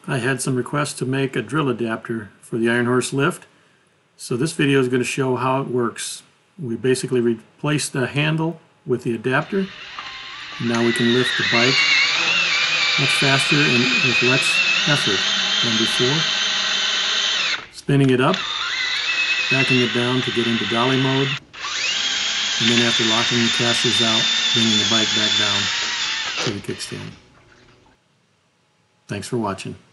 I had some requests to make a drill adapter for the Iron Horse lift. So this video is going to show how it works. We basically replace the handle with the adapter. Now we can lift the bike much faster and with less effort than before. Spinning it up, backing it down to get into dolly mode, and then after locking the casters out, bringing the bike back down to the kickstand. Thanks for watching.